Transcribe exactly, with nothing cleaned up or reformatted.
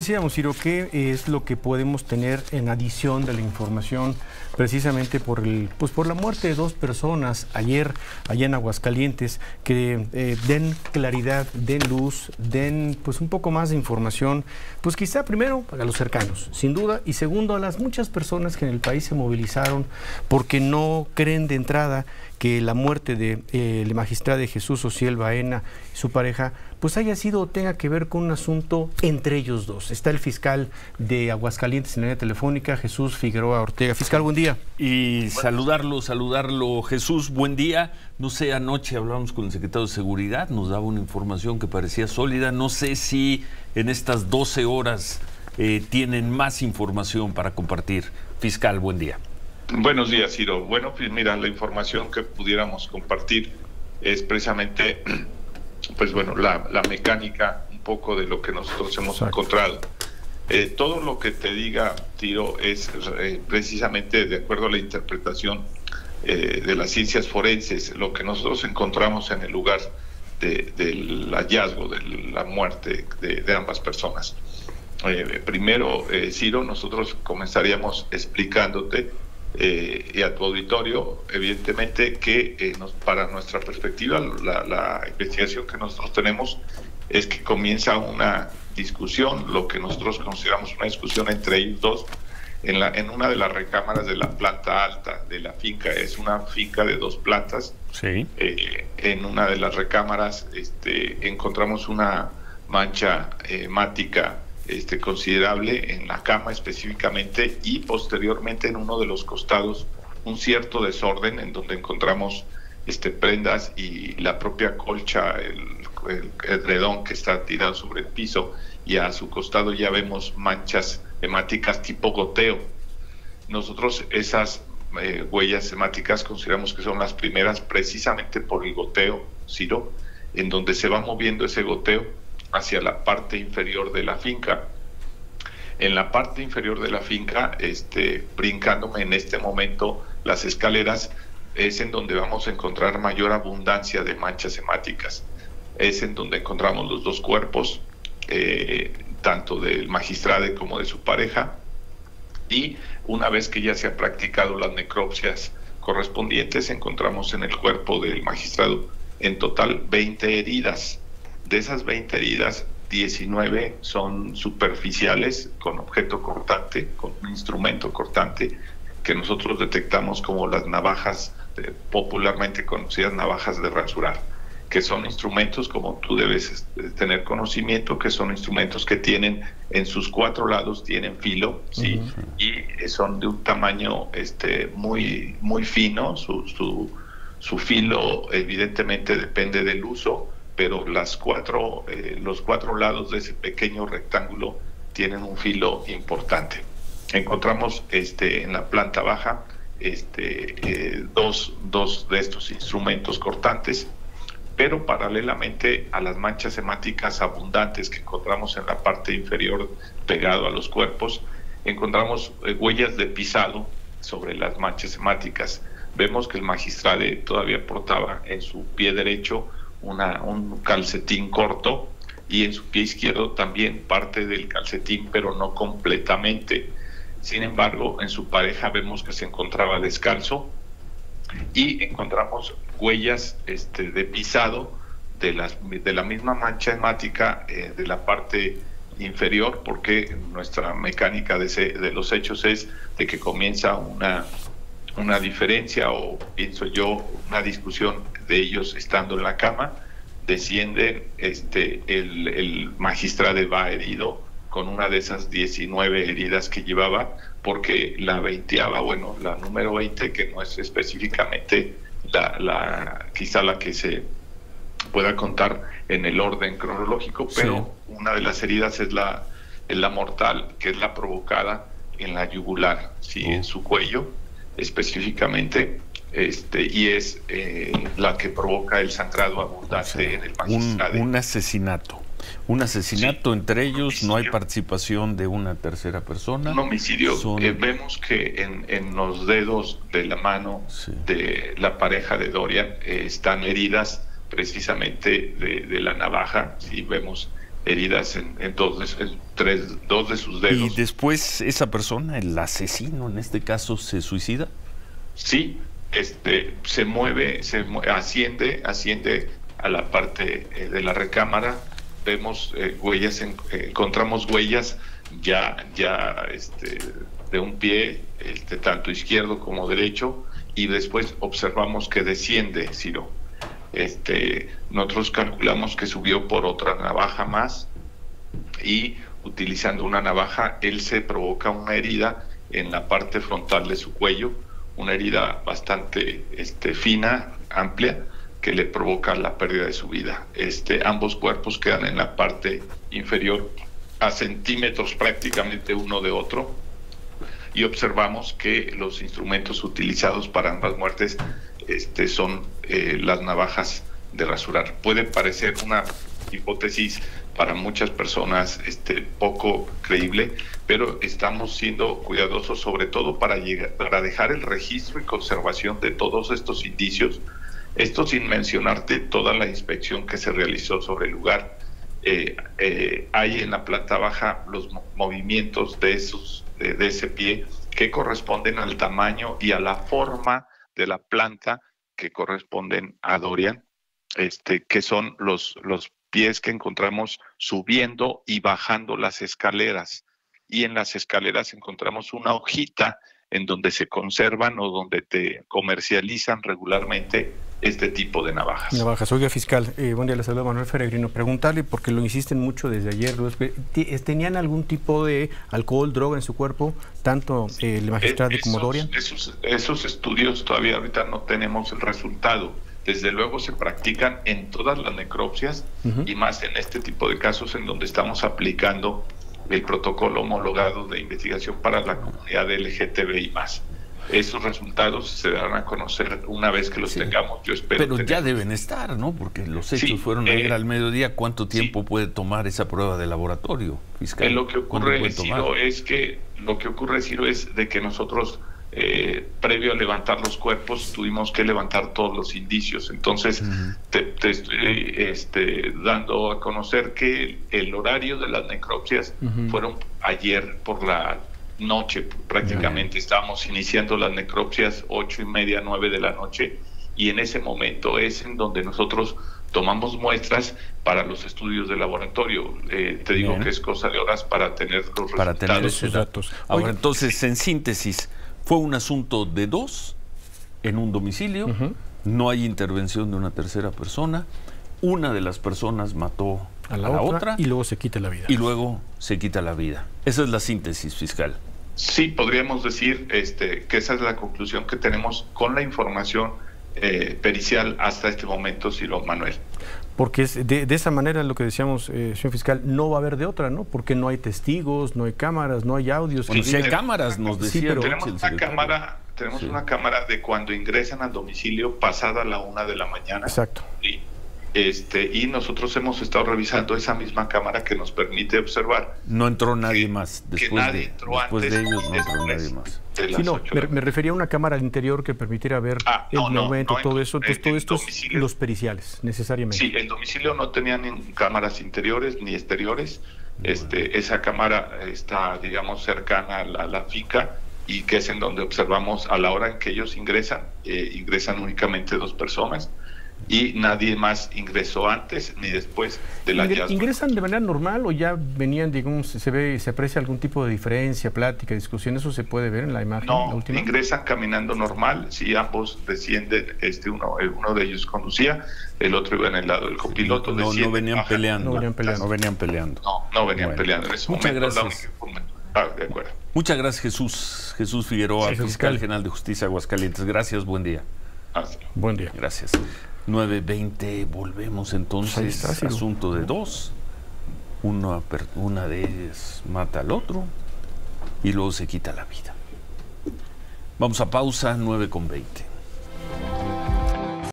decíamos, Ciro, ¿qué es lo que podemos tener en adición de la información precisamente por el, pues por la muerte de dos personas ayer allá en Aguascalientes, que eh, den claridad, den luz, den pues un poco más de información, pues quizá primero a los cercanos, sin duda, y segundo a las muchas personas que en el país se movilizaron porque no creen de entrada que la muerte de eh, el magistrado Jesús Ociel Baena y su pareja pues haya sido o tenga que ver con un asunto entre ellos dos. Está el fiscal de Aguascalientes en la línea telefónica, Jesús Figueroa Ortega. Fiscal, buen día. Y saludarlo, saludarlo, Jesús, buen día. No sé, anoche hablamos con el secretario de Seguridad, nos daba una información que parecía sólida. No sé si en estas doce horas eh, tienen más información para compartir. Fiscal, buen día. Buenos días, Ciro. Bueno, pues mira, la información que pudiéramos compartir es precisamente, pues bueno, la, la mecánica un poco de lo que nosotros hemos Exacto. encontrado. Eh, todo lo que te diga, Ciro, es eh, precisamente de acuerdo a la interpretación eh, de las ciencias forenses, lo que nosotros encontramos en el lugar de, del hallazgo, de la muerte de, de ambas personas. Eh, primero, eh, Ciro, nosotros comenzaríamos explicándote Eh, y a tu auditorio, evidentemente, que eh, nos, para nuestra perspectiva, la, la investigación que nosotros tenemos es que comienza una discusión, lo que nosotros consideramos una discusión entre ellos dos, en, la, en una de las recámaras de la planta alta de la finca. Es una finca de dos plantas. Sí. Eh, en una de las recámaras este, encontramos una mancha hemática Este, considerable en la cama específicamente, y posteriormente en uno de los costados un cierto desorden en donde encontramos este, prendas y la propia colcha, el, el edredón que está tirado sobre el piso, y a su costado ya vemos manchas hemáticas tipo goteo. Nosotros esas eh, huellas hemáticas consideramos que son las primeras precisamente por el goteo, Ciro, en donde se va moviendo ese goteo hacia la parte inferior de la finca. En la parte inferior de la finca, este, brincándome en este momento las escaleras, es en donde vamos a encontrar mayor abundancia de manchas hemáticas. Es en donde encontramos los dos cuerpos, eh, tanto del magistrado como de su pareja, y una vez que ya se ha practicado las necropsias correspondientes, encontramos en el cuerpo del magistrado en total veinte heridas. De esas veinte heridas, diecinueve son superficiales, con objeto cortante, con un instrumento cortante, que nosotros detectamos como las navajas, eh, popularmente conocidas navajas de rasurar, que son instrumentos, como tú debes tener conocimiento, que son instrumentos que tienen en sus cuatro lados, tienen filo, ¿sí? Uh-huh. Y son de un tamaño este, muy, muy fino. Su, su, su filo evidentemente depende del uso, pero las cuatro, eh, los cuatro lados de ese pequeño rectángulo tienen un filo importante. Encontramos este, en la planta baja este, eh, dos, dos de estos instrumentos cortantes, pero paralelamente a las manchas hemáticas abundantes que encontramos en la parte inferior pegado a los cuerpos, encontramos eh, huellas de pisado sobre las manchas hemáticas. Vemos que el magistrado todavía portaba en su pie derecho Una, un calcetín corto, y en su pie izquierdo también parte del calcetín, pero no completamente. Sin embargo, en su pareja vemos que se encontraba descalzo, y encontramos huellas este, de pisado de, las, de la misma mancha hemática eh, de la parte inferior, porque nuestra mecánica de, ese, de los hechos es de que comienza una, una diferencia, o pienso yo, una discusión de ellos estando en la cama. Desciende este, el, el magistrado va herido con una de esas diecinueve heridas que llevaba, porque la veinteava, bueno, la número veinte, que no es específicamente la, la quizá la que se pueda contar en el orden cronológico, pero sí, una de las heridas es la, es la mortal, que es la provocada en la yugular, ¿sí? Uh. En su cuello específicamente. Este, y es eh, la que provoca el sangrado abundante, o sea, en el magistrado. Un, un asesinato. Un asesinato, sí, entre ellos homicidio. No hay participación de una tercera persona. Un homicidio. Son... Eh, vemos que en, en los dedos de la mano sí. de la pareja de Dorian eh, están heridas precisamente de, de la navaja. Sí, vemos heridas en, en, dos, de, en tres, dos de sus dedos. ¿Y después esa persona, el asesino en este caso, se suicida? Sí, este, se mueve, se mueve, asciende, asciende a la parte eh, de la recámara, vemos eh, huellas, en, eh, encontramos huellas ya, ya este, de un pie, este, tanto izquierdo como derecho, y después observamos que desciende Ciro. Este, nosotros calculamos que subió por otra navaja más y utilizando una navaja él se provoca una herida en la parte frontal de su cuello, una herida bastante este, fina, amplia, que le provoca la pérdida de su vida. Este, ambos cuerpos quedan en la parte inferior a centímetros prácticamente uno de otro, y observamos que los instrumentos utilizados para ambas muertes Este, son eh, las navajas de rasurar. Puede parecer una hipótesis para muchas personas este, poco creíble, pero estamos siendo cuidadosos sobre todo para, llegar, para dejar el registro y conservación de todos estos indicios, esto sin mencionarte toda la inspección que se realizó sobre el lugar. Eh, eh, hay en la planta baja los movimientos de, esos, de, de ese pie que corresponden al tamaño y a la forma de la planta que corresponden a Dorian, este, que son los, los pies que encontramos subiendo y bajando las escaleras. Y en las escaleras encontramos una hojita en donde se conservan o donde te comercializan regularmente este tipo de navajas. Navajas. Oiga, fiscal, eh, buen día, le saludo Manuel Peregrino. Preguntarle, porque lo insisten mucho desde ayer, ¿tenían algún tipo de alcohol, droga en su cuerpo, tanto eh, el magistrado esos, como Dorian? Esos, esos estudios todavía ahorita no tenemos el resultado. Desde luego se practican en todas las necropsias uh-huh. y más en este tipo de casos en donde estamos aplicando el protocolo homologado de investigación para la comunidad L G T B I más. Esos resultados se darán a conocer una vez que los sí. tengamos, yo espero. Pero tener. Ya deben estar, ¿no? Porque los hechos sí, fueron ayer eh, al mediodía. ¿Cuánto tiempo sí. puede tomar esa prueba de laboratorio, fiscal? Eh, lo que ocurre, Ciro, es que lo que ocurre, Ciro, es de que nosotros eh, previo a levantar los cuerpos tuvimos que levantar todos los indicios. Entonces uh-huh. te, te estoy este, dando a conocer que el horario de las necropsias uh-huh. fueron ayer por la noche, prácticamente. Uh-huh. Estábamos iniciando las necropsias ocho y media, nueve de la noche, y en ese momento es en donde nosotros tomamos muestras para los estudios de laboratorio. Eh, te digo Bien. que es cosa de horas para tener los para resultados. Tener esos datos. Ahora, Oye, entonces, en síntesis, fue un asunto de dos en un domicilio, uh-huh. no hay intervención de una tercera persona, una de las personas mató a la, a la otra, otra y luego se quita la vida. Y luego se quita la vida. Esa es la síntesis, fiscal. Sí, podríamos decir este, que esa es la conclusión que tenemos con la información eh, pericial hasta este momento, Ciro Manuel. Porque es de, de esa manera lo que decíamos, eh, señor fiscal, no va a haber de otra, ¿no? Porque no hay testigos, no hay cámaras, no hay audios. Bueno, si hay cámaras, nos decía. Sí, pero tenemos una cámara, tenemos sí. una cámara de cuando ingresan al domicilio pasada la una de la mañana. Exacto. ¿Sí? Este, y nosotros hemos estado revisando esa misma cámara que nos permite observar. No entró nadie que, más. Después, nadie de, entró después antes, de ellos no entró nadie más. Sí, no, me, me refería a una cámara al interior que permitiera ver ah, no, el no, momento, no, todo no, eso. Entonces, todo esto es los periciales, necesariamente. Sí, el domicilio no tenía ni cámaras interiores ni exteriores. Bueno. Este, esa cámara está, digamos, cercana a la, a la finca, y que es en donde observamos a la hora en que ellos ingresan. Eh, ingresan únicamente dos personas. Y nadie más ingresó antes ni después de la hallazgo. ¿Ingresan de manera normal o ya venían, digamos, se ve, se aprecia algún tipo de diferencia, plática, discusión? ¿Eso se puede ver en la imagen? No, la última? Ingresan caminando normal. Sí, ambos descienden. Este uno, uno de ellos conducía, el otro iba en el lado del copiloto. No, no venían peleando. No venían peleando. No venían peleando. No, no venían bueno. peleando. En ese Muchas momento, gracias. Ah, de acuerdo. Muchas gracias, Jesús. Jesús Figueroa, sí, fiscal, fiscal general de Justicia de Aguascalientes. Gracias, buen día. Hasta. Buen día. Gracias. nueve veinte, volvemos entonces. Pues asunto de dos. Una, una de ellas mata al otro y luego se quita la vida. Vamos a pausa, nueve con veinte.